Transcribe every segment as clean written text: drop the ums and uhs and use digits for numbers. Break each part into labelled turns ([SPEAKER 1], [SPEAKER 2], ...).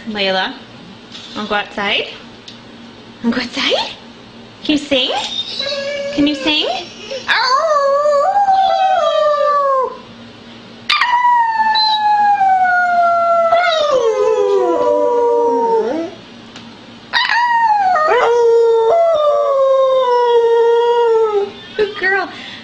[SPEAKER 1] Layla, wanna go outside? Wanna go outside? Can you sing? Can you sing? Oh! Good girl.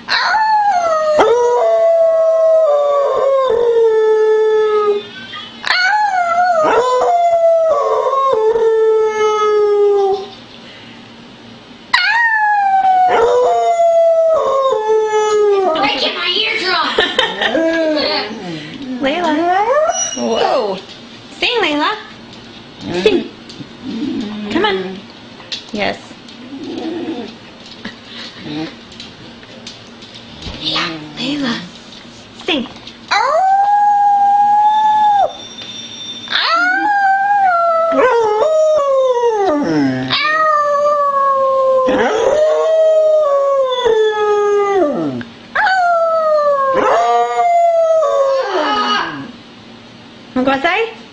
[SPEAKER 1] Layla. Whoa. Sing, Layla. Sing. Come on. Yes. Layla. Sing. Oh! Wanna go outside?